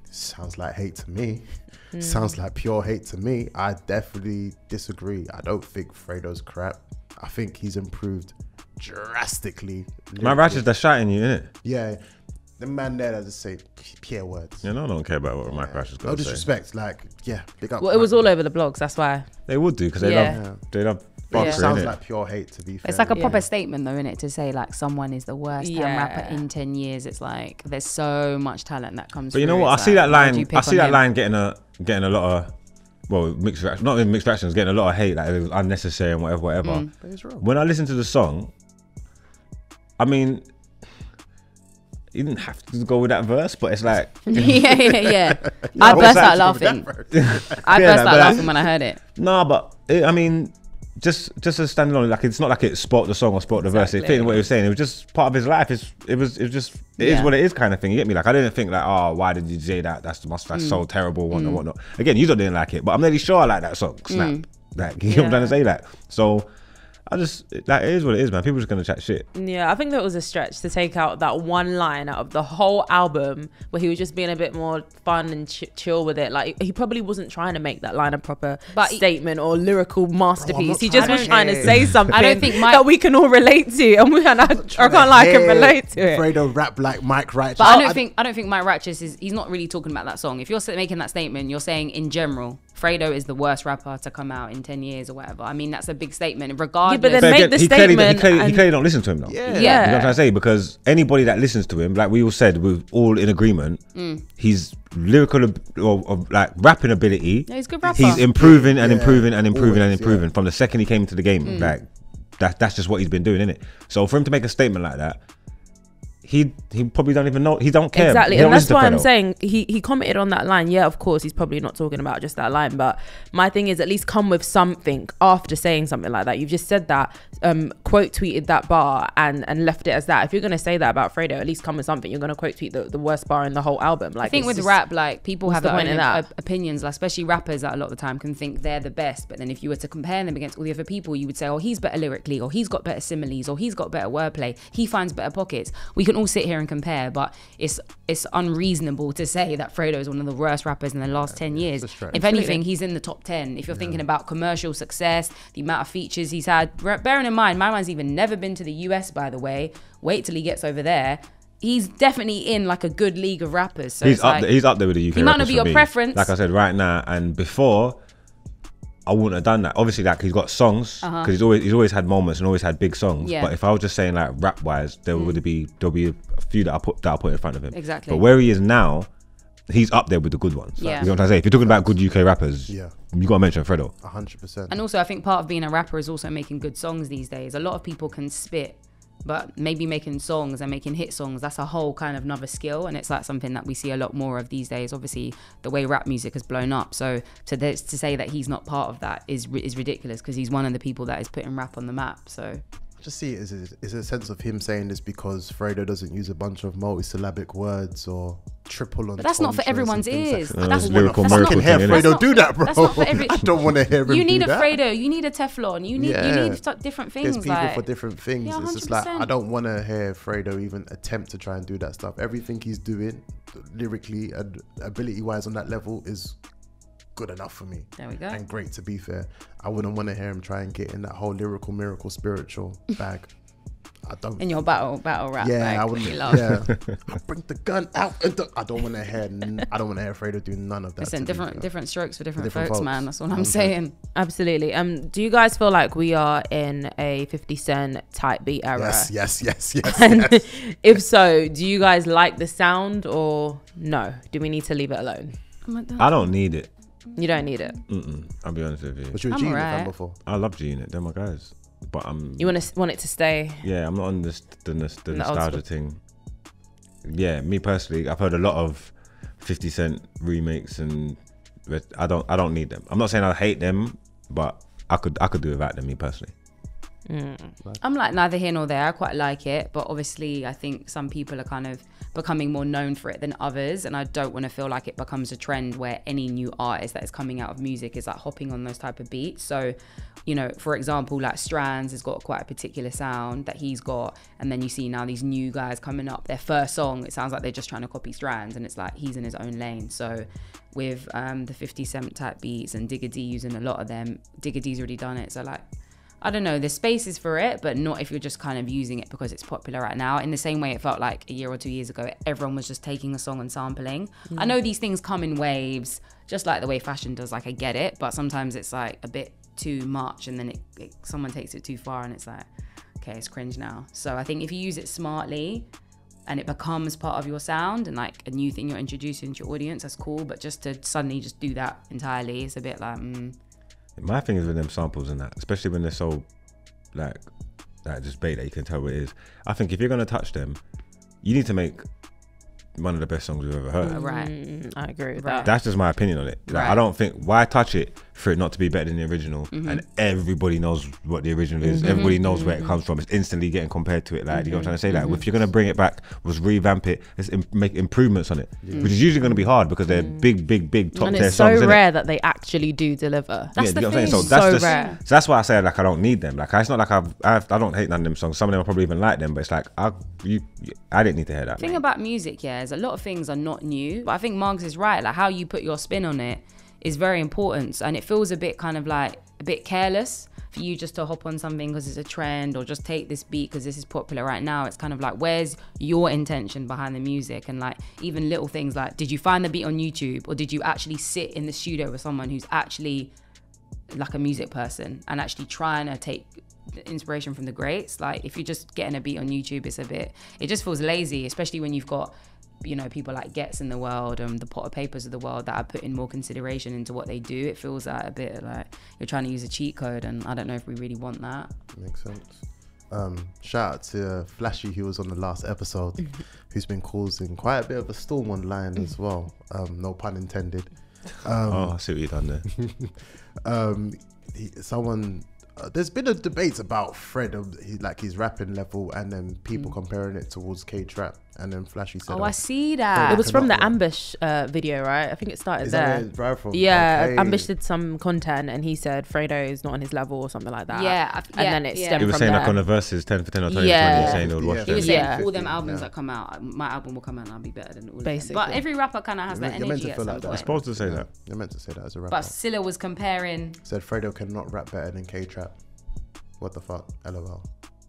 sounds like hate to me. Sounds like pure hate to me. I definitely disagree. I don't think Fredo's crap. I think he's improved drastically. My ratchets, they're shouting you, innit? Yeah, the man there that just say pure words. You know, I don't care about what Mike Ratchet's got No to say. disrespect, like, yeah, big up. Well, it was all over the blogs. That's why. They would do because they Yeah. love It Barker, sounds innit? like pure hate, to be fair. It's like a Yeah. proper statement, though, innit? To say like someone is the worst Yeah. rapper in 10 years. It's like there's so much talent that comes. But you know through. what? I It's see like, that why do line. you pick I see on that him? line getting a lot of, well, mixed reactions. Not even mixed reactions, getting a lot of hate. Like it was unnecessary and whatever. But it's wrong. When I listen to the song, I mean, you didn't have to go with that verse, but it's like, yeah. Yeah, I what burst was out that? laughing. That I Yeah, burst but out I- laughing when I heard it. nah, but I mean, just as standalone, like it's not like it spoilt the song or spoilt the verse. It Exactly. fit what he was saying. It was just part of his life. It was just it is Yeah. what it is kind of thing. You get me? Like I didn't think like, oh, why did you say that? That's so terrible, whatnot. Again, you don't didn't like it, but I'm nearly sure I like that song. Snap. Like you know what I'm trying to say? Like so. I just, that is what it is, man. People just gonna chat shit. Yeah, I think that was a stretch to take out that one line out of the whole album where he was just being a bit more fun and chill with it. Like he probably wasn't trying to make that line a proper But or lyrical masterpiece. not he just trying was to- trying to say something I don't think Mike- that we can all relate to, and I can't lie, I can relate to it. Fredo rap like Mike Wright. But I don't think Mike Ratchis he's not really talking about that song. If you're making that statement, you're saying in general, Fredo is the worst rapper to come out in 10 years or whatever. I mean, that's a big statement. Regardless, then But make again, the he clearly statement he and- clearly don't listen to him though. Yeah. You know what I'm Yeah. trying to say? Because anybody that listens to him, like we all said, we're all in agreement. He's lyrical of like rapping ability. Yeah, he's a good rapper. He's improving and Yeah. improving and improving and Always, improving yeah. from the second he came into the game. Like that's just what he's been doing, innit? So for him to make a statement like that, he probably don't even know. He don't care. Exactly, He don't and that's listen to why I'm Fredo. saying he commented on that line. Yeah, of course, he's probably not talking about just that line, but my thing is at least come with something after saying something like that. You've just said that, quote tweeted that bar and left it as that. If you're gonna say that about Fredo, at least come with something. You're gonna quote tweet the worst bar in the whole album. Like I think it's with just- rap, like people what's have the their point own in that? opinions, like, especially rappers that a lot of the time can think they're the best. But then if you were to compare them against all the other people, you would say, oh, he's better lyrically, or he's got better similes, or he's got better wordplay. He finds better pockets. We can all sit here and compare, but it's unreasonable to say that Fredo is one of the worst rappers in the last 10 years. a stretch. If anything, he's in the top 10. If you're thinking about commercial success, the amount of features he's had, bearing in mind, my man's even never been to the US, by the way. Wait till he gets over there. He's definitely in like a good league of rappers. So He's it's up like, there. He's up there with the UK. he might not rappers be for your me. preference. Like I said, right now and before, I wouldn't have done that. Obviously, like he's got songs because he's always had moments and always had big songs. Yeah. But if I was just saying like rap wise, there'll be a few that I put in front of him. Exactly. But where he is now, he's up there with the good ones. Yeah. You know what I'm saying? If you're talking about good UK rappers, Yeah. you got to mention Fredo. 100%. And also, I think part of being a rapper is also making good songs these days. A lot of people can spit, but maybe making songs and making hit songs, that's a whole kind of another skill. And it's like something that we see a lot more of these days. Obviously, the way rap music has blown up. So to say that he's not part of that is ridiculous, because he's one of the people that is putting rap on the map. So I just see it as a sense of him saying this because Fredo doesn't use a bunch of multisyllabic words or triple entendres. But that's not for everyone's and things ears. Like, That's I don't lyrical wanna miracle fucking hear thing, innit? Fredo do that, bro. that's not for every- I don't want to hear him you need do a that. Fredo, you need a Teflon, you need different things. There's people like, for different things. Yeah, It's just like 100%. I don't want to hear Fredo even attempt to try and do that stuff. Everything he's doing lyrically and ability wise on that level is good enough for me. There we go. And great, to be fair. I wouldn't want to hear him try and get in that whole lyrical miracle spiritual bag. I don't. in your battle rap. Yeah, like, I you wouldn't. love. Yeah, I bring the gun out. I don't want to hear. I don't want to hear Fredo do none of that. Listen, to be fair. different strokes for different Different folks, folks. man. That's what I'm 100%. saying. Absolutely. Do you guys feel like we are in a 50 Cent type beat era? Yes. And yes. if so, do you guys like the sound or no? Do we need to leave it alone? I don't need it. You don't need it. I'll be honest with you. Was you a I'm G Unit alright. fan before? I love G-Unit. They're my guys. But You want it to stay. yeah, I'm not on the old nostalgia school. thing. Yeah, me personally, I've heard a lot of 50 Cent remakes, and I don't need them. I'm not saying I hate them, but I could do without them, me personally. I'm like neither here nor there. I quite like it, but obviously I think some people are kind of becoming more known for it than others, and I don't want to feel like it becomes a trend where any new artist that is coming out of music is like hopping on those type of beats. So, you know, for example, like Strands has got quite a particular sound that he's got, and then you see now these new guys coming up, their first song, it sounds like they're just trying to copy Strands, and it's like he's in his own lane. So with the 50 Cent type beats and Digga D using a lot of them, Digga D's already done it, so like I don't know, there's spaces for it, but not if you're just kind of using it because it's popular right now. In the same way it felt like a year or 2 years ago, everyone was just taking a song and sampling. I know these things come in waves, just like the way fashion does, like I get it, but sometimes it's like a bit too much, and then someone takes it too far and it's like, okay, it's cringe now. So I think if you use it smartly and it becomes part of your sound and like a new thing you're introducing to your audience, that's cool, but just to suddenly just do that entirely, it's a bit like, My thing is with them samples and that, especially when they're so like just bait that you can tell what it is. I think if you're gonna touch them, you need to make one of the best songs we've ever heard. right. I agree with that. That's just my opinion on it. Like, Right. I don't think, why touch it for it not to be better than the original, and everybody knows what the original is, everybody knows where it comes from, it's instantly getting compared to it, like, you know what I'm trying to say? Like, if you're going to bring it back, was revamp it, let's make improvements on it, which is usually going to be hard because they're big top And tier it's so songs, innit? rare that they actually do deliver. That's Yeah, the you know what I'm thing. saying? So that's So just, rare. so that's why I say like I don't need them. Like it's not like I don't hate none of them songs. Some of them I probably even like them, but it's like I didn't need to hear that. The thing about music, yeah, is a lot of things are not new, but I think Margs is right. Like how you put your spin on it is very important, and it feels a bit kind of like a bit careless for you just to hop on something because it's a trend, or just take this beat because this is popular right now. It's kind of like, where's your intention behind the music? And like even little things like, did you find the beat on YouTube, or did you actually sit in the studio with someone who's actually like a music person and actually trying to take inspiration from the greats? Like if you're just getting a beat on YouTube, it just feels lazy, especially when you've got, you know, people like Gets in the world and the Potter Papers of the world that are putting more consideration into what they do. It feels like a bit like you're trying to use a cheat code, and I don't know if we really want that. Makes sense. Shout out to Flashy, who was on the last episode, who's been causing quite a bit of a storm online as well. No pun intended. Oh, I see what you've done there. There's been a debate about Fred, his rapping level, and then people comparing it towards K-Trap, and then Flashy said, Oh, I see that. It was from the cannot- Ambush video, right? I think it started Is that where there. it's right from? Yeah, Okay. Ambush did some content and he said Fredo is not on his level or something like that. Yeah, and then it stemmed He was from saying there. like on the verses 10 for 10 or 20 Yeah. for 20, saying he would watch Yeah. He was them. saying Yeah. all them albums Yeah. that come out, my album will come out and I'll be better than all of them. Basically. But every rapper kind of has that You're meant energy to at feel some like that. point. Supposed to say that. You're meant to say that as a rapper. But Scylla was comparing. Said Fredo cannot rap better than K-Trap. What the fuck? LOL.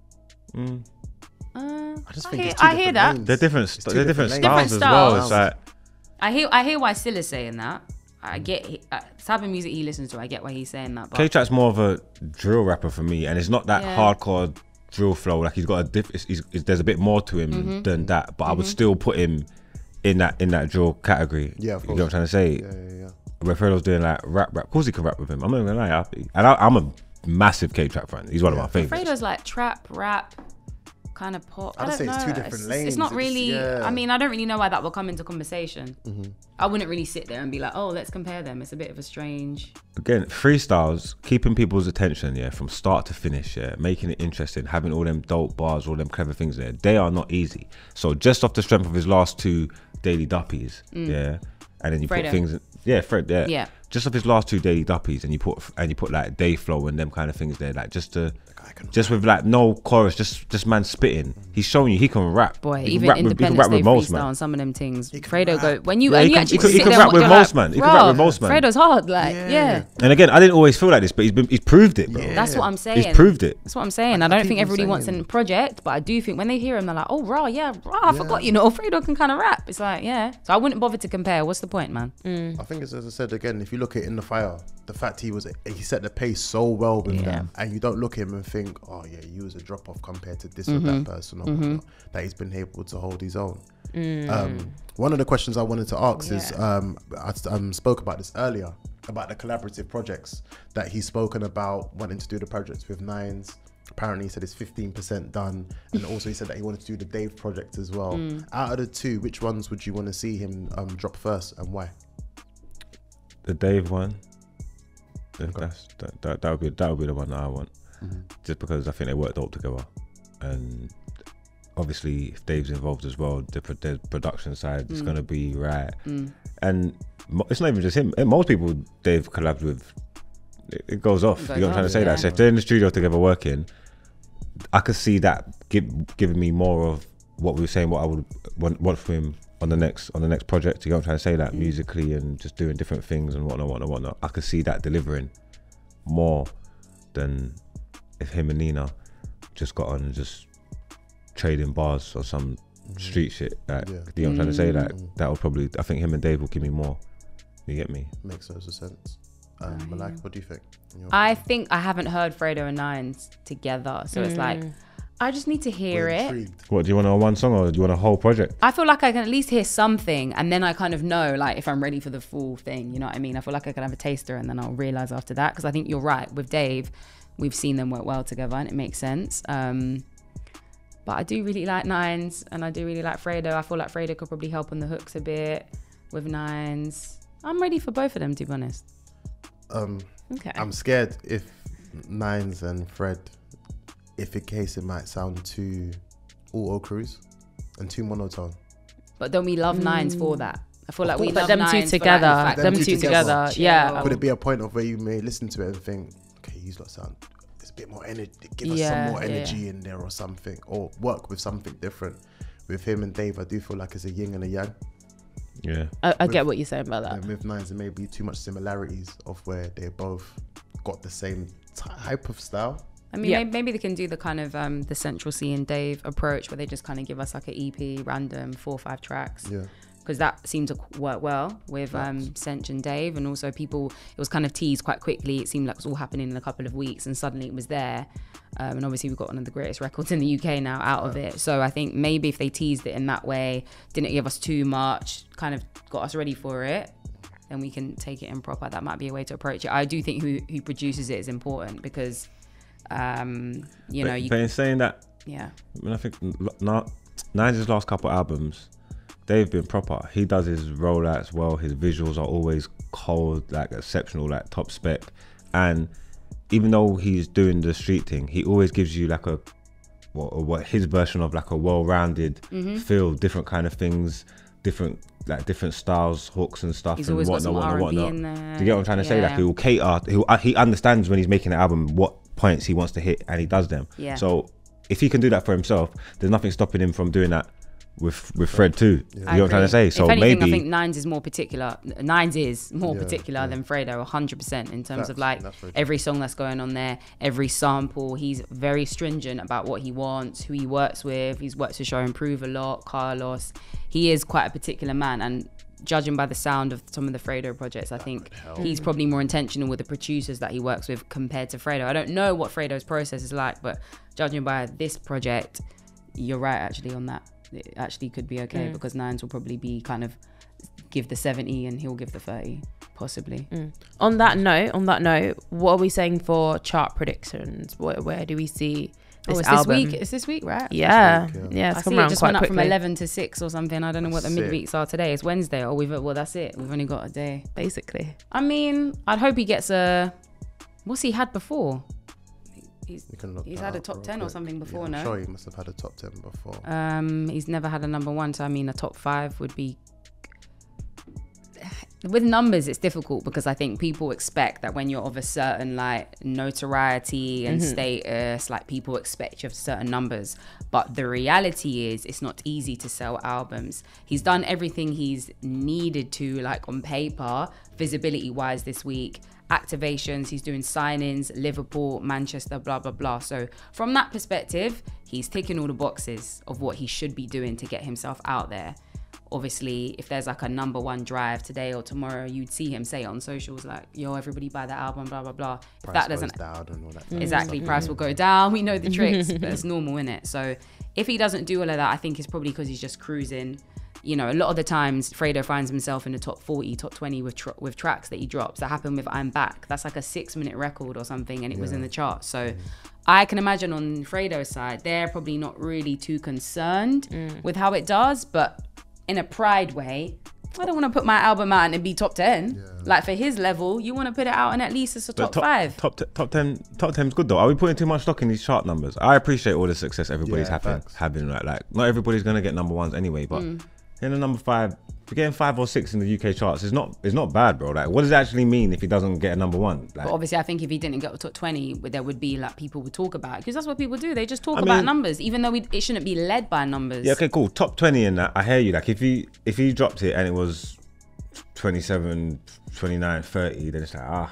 I just think it's two I hear different that. lanes. They're different, It's two they're different lanes. styles as well. styles. It's like, I hear why Scylla's saying that. I get the type of music he listens to. I get why he's saying that. But K-Trap's more of a drill rapper for me, and it's not that Yeah. hardcore drill flow. Like he's got there's a bit more to him than that, but I would still put him in that drill category. Yeah, of You course. know what I'm trying to say? Yeah. Where Fredo's doing like rap. Of course he can rap with him. I'm not gonna lie, I'm a massive K-Trap fan. He's one of my favorites. Fredo's like trap, rap, kind of pop. I'd I don't say know. it's two different lanes. It's not It's- really. yeah. I mean, I don't really know why that will come into conversation. I wouldn't really sit there and be like, oh, let's compare them. It's a bit of a strange. Again, freestyles, keeping people's attention, yeah, from start to finish, yeah, making it interesting, having all them dope bars, all them clever things there, they are not easy. So just off the strength of his last two Daily Duppies, yeah, and then you Fredo. put things, yeah, Fred, yeah, Yeah. just off his last two Daily Duppies, and you put like Day Flow and them kind of things there, like just with like no chorus, just man spitting. He's showing you he can rap. Boy, He can even rap with- Independence Day most, freestyle man. on some of them things. He can Fredo rap. go when you Yeah, and he you can- actually he can- he sit can there rap and with you're most, like, man. He can rap with "Bro, most, man." Fredo's hard, like yeah. And again, I didn't always feel like this, but he's proved it, bro. Yeah. That's what I'm saying. He's proved it. That's what I'm saying. I I don't keep think on everybody wants saying- a project, but I do think when they hear him, they're like, oh, raw, yeah, raw. I forgot, you know, Fredo can kind of rap. It's like, yeah. So I wouldn't bother to compare. What's the point, man? I think it's, as I said again, if you look at In the Fire, the fact he set the pace so well with them, and you don't look at him and think, oh yeah, you was a drop off compared to this or that person or whatnot, that he's been able to hold his own. One of the questions I wanted to ask is, I spoke about this earlier about the collaborative projects that he's spoken about wanting to do the projects with Nines. Apparently he said it's 15% done, and also he said that he wanted to do the Dave project as well. Out of the two, which ones would you want to see him drop first, and why? The Dave one. That would be the one that I want. just because I think they work dope together. And obviously, if Dave's involved as well, the production side is gonna be right. And it's not even just him. And most people Dave collabs with, it goes off. You know what I'm trying to say? That. So if they're in the studio together working, I could see that giving me more of what we were saying, what I would want from him on the next project. You know what I'm trying to say? That musically and just doing different things and whatnot. I could see that delivering more than if him and Nina just got on and just trading bars or some street shit. Like, you know what I'm trying to say? That would probably, I think him and Dave will give me more. You get me? Makes loads of sense. Malak, what do you think? I think I haven't heard Fredo and Nines together, so it's like I just need to hear it. What, do you want a one song or do you want a whole project? I feel like I can at least hear something, and then I kind of know, like, if I'm ready for the full thing. You know what I mean? I feel like I can have a taster, and then I'll realize after that. Because I think you're right with Dave. We've seen them work well together, and it makes sense. But I do really like Nines, and I do really like Fredo. I feel like Fredo could probably help on the hooks a bit with Nines. I'm ready for both of them, to be honest. Okay. I'm scared if Nines and Fred, if in case it might sound too auto cruise and too monotone. But don't we love Nines for that? I feel like we love them Nines two for, like, together. the fact Them that two we just together. chill. Yeah. Could it be a point of where you may listen to it and think, okay, you lot sound, there's a bit more energy, give us some more energy in there or something, or work with something different. With him and Dave, I do feel like it's a yin and a yang. Yeah. I get what you're saying about that. And with Nines, there may be too much similarities of where they both got the same type of style. I mean, maybe they can do the kind of the Central C and Dave approach where they just kind of give us like an EP, random 4 or 5 tracks. Yeah. Because that seemed to work well with Sench and Dave. And also people, it was kind of teased quite quickly. It seemed like it was all happening in a couple of weeks and suddenly it was there. And obviously we've got one of the greatest records in the UK now out of it. So I think maybe if they teased it in that way, didn't give us too much, kind of got us ready for it, then we can take it in proper. That might be a way to approach it. I do think who produces it is important because, But in saying that, yeah. I mean, I think Nines' last couple albums, they've been proper. He does his rollouts well. His visuals are always cold, like exceptional, like top spec. And even though he's doing the street thing, he always gives you like what his version of like a well-rounded feel, different kind of things, different styles, hooks and stuff. He's and always got some R&B in there. Do you get what I'm trying to say? Like he will cater. He understands when he's making an album what points he wants to hit, and he does them. Yeah. So if he can do that for himself, there's nothing stopping him from doing that with Fred too. You know what I'm trying to say? So if anything, maybe I think Nines is more particular. Nines is more particular than Fredo, 100% in terms of like every song that's going on there, every sample. He's very stringent about what he wants, who he works with. He's worked with Show Improve a lot, Carlos. He is quite a particular man, and judging by the sound of some of the Fredo projects, I think he's probably more intentional with the producers that he works with compared to Fredo. I don't know what Fredo's process is like, but judging by this project, you're right actually on that. It actually could be okay because Nines will probably be kind of give the 70 and he'll give the 30 possibly. On that note, what are we saying for chart predictions? Where do we see this album? It's this week, right? Yeah, This week, it's I come see around it just quite went up quickly. from 11 to 6 or something. I don't know what the That's midweeks are today. It's Wednesday. Well, that's it. We've only got a day. Basically. I mean, I'd hope he gets what's he had before? He's had a top 10 or something before, I'm no? sure he must have had a top 10 before. He's never had a number 1, so I mean a top 5 would be. With numbers, it's difficult because I think people expect that when you're of a certain like notoriety and status, like people expect you have certain numbers. But the reality is it's not easy to sell albums. He's done everything he's needed to, like on paper, visibility wise this week. Activations, he's doing sign-ins, Liverpool, Manchester, blah, blah, blah. So from that perspective, he's ticking all the boxes of what he should be doing to get himself out there. Obviously, if there's like a number 1 drive today or tomorrow, you'd see him say it on socials like, yo, everybody buy that album, blah, blah, blah. If that doesn't, down and all that exactly, price will go down. We know the tricks, but it's normal, innit? So if he doesn't do all of that, I think it's probably because he's just cruising. You know, a lot of the times Fredo finds himself in the top 40, top 20 with tracks that he drops. That happened with I'm Back. That's like a 6-minute record or something, and it was in the charts. So I can imagine on Fredo's side, they're probably not really too concerned with how it does, but in a pride way, I don't want to put my album out and it be top 10. Yeah. Like for his level, you want to put it out and at least it's a But top 5. Top 10 is good though. Are we putting too much stock in these chart numbers? I appreciate all the success everybody's Yeah, facts. having. Like not everybody's gonna get number ones anyway. But in the number 5, if you're getting 5 or 6 in the UK charts, it's not bad, bro. Like what does it actually mean if he doesn't get a number 1? Like, But obviously, I think if he didn't get to top 20, there would be like people would talk about it because that's what people do. They just talk about numbers, even though it shouldn't be led by numbers. yeah, okay, cool. Top 20 in that, I hear you. Like if he dropped it and it was 27, 29, 30, then it's like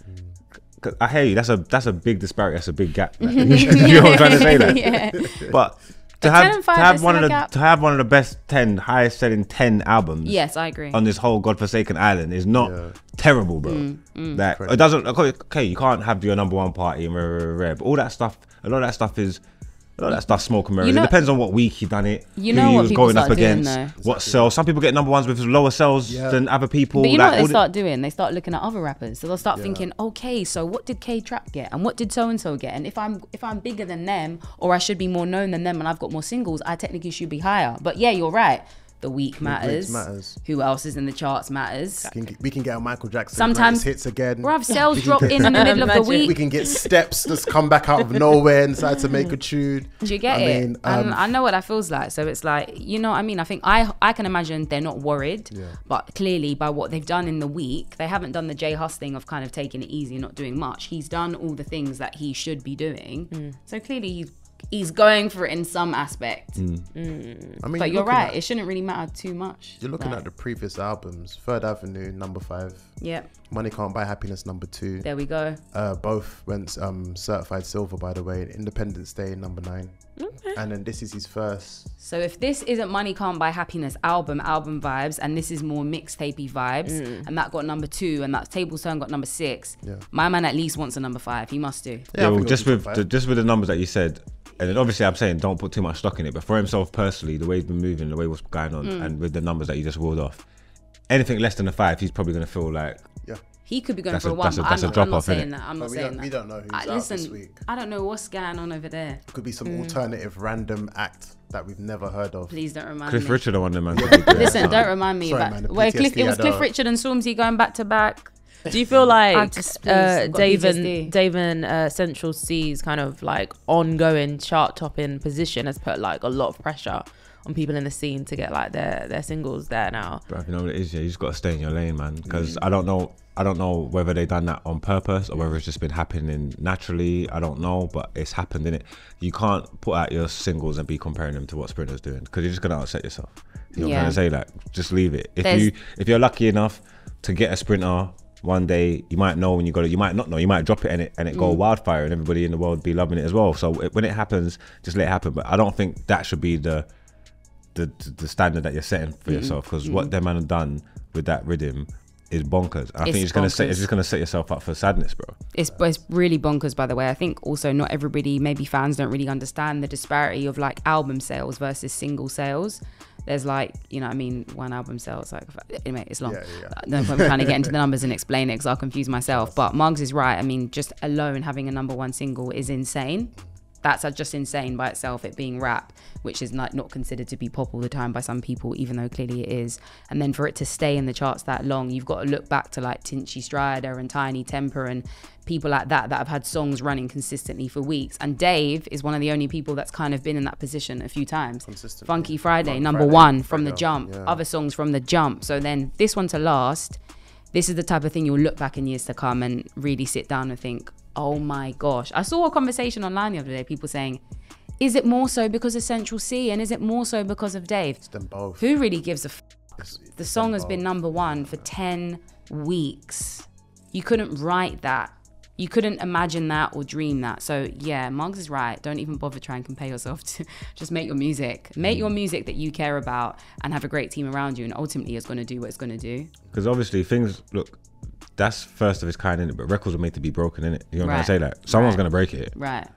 'Cause I hear you. That's a big disparity. That's a big gap. Like, you know what I'm trying to say? Like, Yeah. but to 10 and 5 have is one of still a the gap. to have one of the best 10 highest selling 10 albums Yes, I agree. on this whole godforsaken island is not terrible, bro. Like it doesn't. Okay, you can't have your number 1 party and rare, but all that stuff. A lot of that stuff is. A lot of that stuff smoke and mirrors. You know- It depends on what week he done it. You who know he what was people going up start doing, against. though? What sales? Some people get number 1s with lower sales than other people. But you know like, what all they the- start doing? They start looking at other rappers. So they'll start thinking, okay, so what did K-Trap get? And what did so-and-so get? And if I'm bigger than them, or I should be more known than them and I've got more singles, I technically should be higher. But yeah, you're right. The week matters. matters. Who else is in the charts matters. We can get a Michael Jackson Sometimes- greatest hits again. Bruv, sales We can drop get- in the middle of the Imagine. week. We can get Steps that's come back out of nowhere and decide to make a tune. Do you get I it? mean, And I know what that feels like. So it's like, you know what I mean? I think I can imagine they're not worried, but clearly by what they've done in the week, they haven't done the J Hus thing of kind of taking it easy and not doing much. He's done all the things that he should be doing. So clearly he's going for it in some aspect. I mean, But you're right. It shouldn't really matter too much. You're looking Like, at the previous albums. Third Avenue, number 5. yeah, Money Can't Buy Happiness, number 2. there we go. Both went certified silver, by the way. Independence Day, number 9. And then this is his first. So if this isn't Money Can't Buy Happiness album vibes, and this is more mixtapey vibes, and that got number 2, and that Table Turn got number 6, my man at least wants a number 5. He must do. Yeah, I well, think just it'll be with top 5. just with the numbers that you said, and then obviously I'm saying don't put too much stock in it, but for himself personally, the way he's been moving, the way what's going on, and with the numbers that you just rolled off, anything less than a 5, he's probably going to feel like Yeah. He could be going That's for a- a 1, that's a- but that's a I'm drop not off, saying innit? that. I'm not But saying that. we don't know who's out listen, this week. I don't know what's going on over there. Could be some alternative random act that we've never heard of. Please don't remind Cliff me. Richard on one of them, man. Listen, don't remind me Sorry, about man, the where PTSD it was I Cliff know. Richard and Stormzy going back to back. Do you feel like I just- please, I've got PTSD. Dave and Central C's kind of like ongoing chart topping position has put like a lot of pressure on people in the scene to get like their singles there now? Bruv, you know what it is, yeah. You just got to stay in your lane, man. Because I don't know whether they done that on purpose or whether it's just been happening naturally. I don't know, but it's happened, innit? You can't put out your singles and be comparing them to what Sprinter's doing because you're just gonna upset yourself. You know what I'm trying to say? Like, just leave it. If you're lucky enough to get a Sprinter one day, you might know when you got it. You might not know. You might drop it and it go wildfire, and everybody in the world be loving it as well. So when it happens, just let it happen. But I don't think that should be the standard that you're setting for yourself, because what them man have done with that rhythm is bonkers. I think it's just gonna set yourself up for sadness, bro. It's really bonkers, by the way. I think also not everybody, maybe fans don't really understand the disparity of like album sales versus single sales. There's like, you know what I mean, one album sales, like, anyway, it's long. Yeah. No point trying to get into the numbers and explain it because I'll confuse myself. But Muggs is right. I mean, just alone having a number 1 single is insane. That's just insane by itself, it being rap, which is not considered to be pop all the time by some people, even though clearly it is. And then for it to stay in the charts that long, you've got to look back to like Tinchy Strider and Tiny Temper and people like that have had songs running consistently for weeks. And Dave is one of the only people that's kind of been in that position a few times. Consistently. Funky Friday, Funky number Friday, 1 from the Friday, jump, yeah. other songs from the jump. So then this one to last, this is the type of thing you'll look back in years to come and really sit down and think, oh my gosh. I saw a conversation online the other day, people saying, is it more so because of Central C and is it more so because of Dave? It's them both. Who really gives a f? The It's song them has been both. number 1 for 10 weeks. You couldn't write that. You couldn't imagine that or dream that. So yeah, Muggs is right. Don't even bother trying to compare yourself to, just make your music. Make your music that you care about and have a great team around you, and ultimately it's going to do what it's going to do. Because obviously things look. That's first of its kind, innit? But records are made to be broken, innit? You know what I'm Right. trying to say? Like, someone's Right. gonna break it. Right.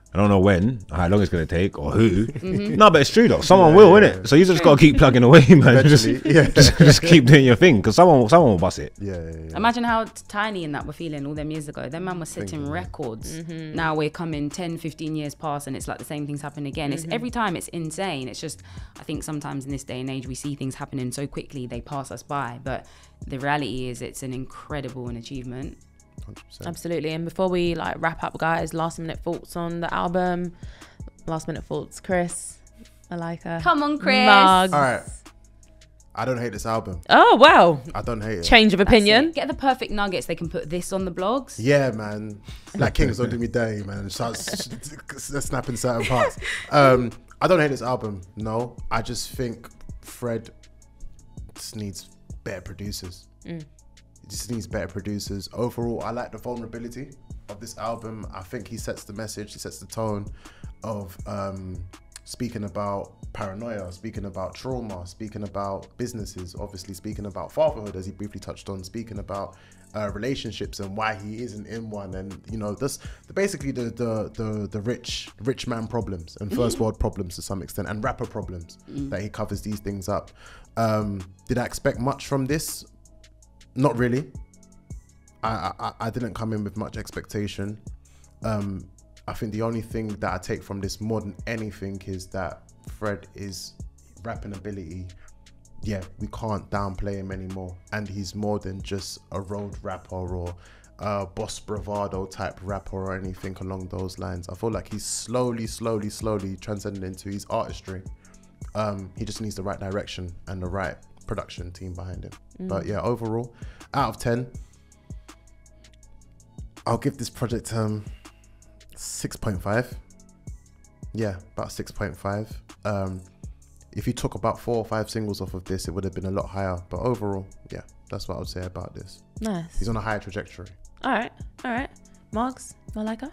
I don't know when, how long it's gonna take, or who. No, but it's true though. Someone will, innit? So you just gotta keep plugging away, man. Just keep doing your thing, because someone will bust it. Yeah. Imagine how tiny and that we're feeling all them years ago. Them man was setting records. Now we're coming 10, 15 years past, and it's like the same things happen again. It's every time, it's insane. It's just, I think sometimes in this day and age we see things happening so quickly they pass us by. But the reality is, it's an incredible achievement. 100%. Absolutely. And before we like wrap up, guys, last minute thoughts on the album. Last minute thoughts, Chris, Malika. Come on, Chris. Mugs. All right. I don't hate this album. Oh wow. I don't hate it. Change of opinion. Get the perfect nuggets. They can put this on the blogs. Yeah, man. Like Kings don't do me dirty, man. Starts snapping certain parts. I don't hate this album. No, I just think Fred just needs better producers. He just needs better producers. Overall, I like the vulnerability of this album. I think he sets the message, he sets the tone of speaking about paranoia, speaking about trauma, speaking about businesses, obviously speaking about fatherhood, as he briefly touched on, speaking about relationships and why he isn't in one, and you know, this basically the rich man problems and first world problems to some extent, and rapper problems that he covers these things up. Did I expect much from this? Not really. I didn't come in with much expectation. I think the only thing that I take from this more than anything is that Fred is rapping ability. Yeah, we can't downplay him anymore. And he's more than just a road rapper or a boss bravado type rapper or anything along those lines. I feel like he's slowly transcending into his artistry. He just needs the right direction and the right production team behind him. But yeah, overall, out of 10, I'll give this project 6.5. Yeah, about 6.5. If you took about 4 or 5 singles off of this, it would have been a lot higher. But overall, yeah, that's what I would say about this. Nice. He's on a higher trajectory. All right. Marks, Malika?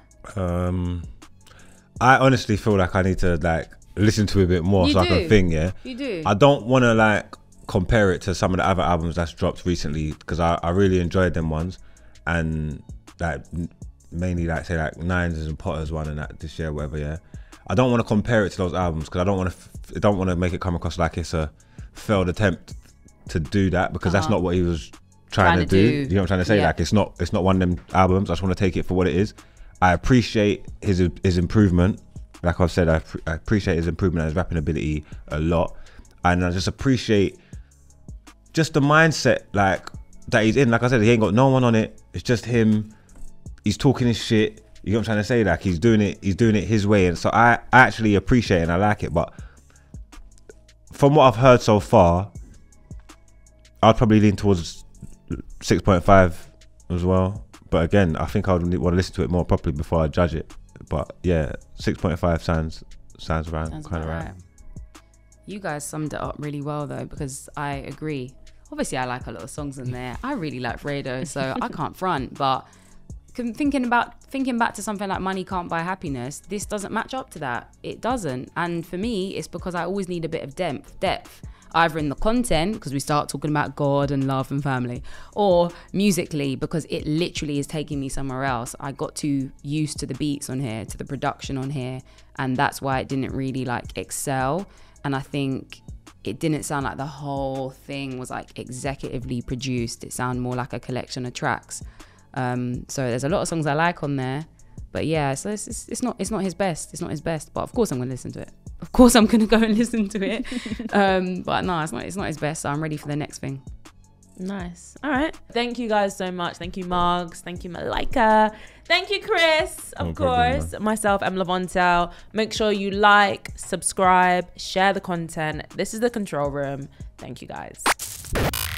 I honestly feel like I need to like listen to it a bit more so I can think. Yeah, you do. I don't want to like compare it to some of the other albums that's dropped recently, because I really enjoyed them ones, and like mainly like say like Nines and Potters one and that this year, whatever. Yeah, I don't want to compare it to those albums because I don't want to make it come across like it's a failed attempt to do that, because that's not what he was trying to do. You know what I'm trying to say? Yeah. Like it's not one of them albums. I just want to take it for what it is. I appreciate his improvement. Like I've said, I appreciate his improvement and his rapping ability a lot, and I just appreciate just the mindset like that he's in. Like I said, he ain't got no one on it. It's just him. He's talking his shit. You know what I'm trying to say? Like he's doing it his way, and so I actually appreciate it and I like it. But from what I've heard so far, I'd probably lean towards 6.5 as well. But again, I think I would want to listen to it more properly before I judge it. But yeah, 6.5 sounds right, kind of right. You guys summed it up really well though, because I agree. Obviously, I like a lot of songs in there. I really like Fredo, so I can't front. But thinking back to something like Money Can't Buy Happiness, this doesn't match up to that. It doesn't. And for me, it's because I always need a bit of depth. Either in the content, because we start talking about God and love and family, or musically, because it literally is taking me somewhere else. I got too used to the beats on here, to the production on here, and that's why it didn't really like excel. And I think it didn't sound like the whole thing was like executively produced. It sounded more like a collection of tracks. So there's a lot of songs I like on there, but yeah, so it's not his best. It's not his best, but of course I'm gonna listen to it. Of course I'm gonna go and listen to it. But no, it's not his best. So I'm ready for the next thing. Nice. All right. Thank you guys so much. Thank you, Margs. Thank you, Malika. Thank you, Chris. Of course. Myself, I'm Lavontel. Make sure you like, subscribe, share the content. This is The Control Room. Thank you, guys.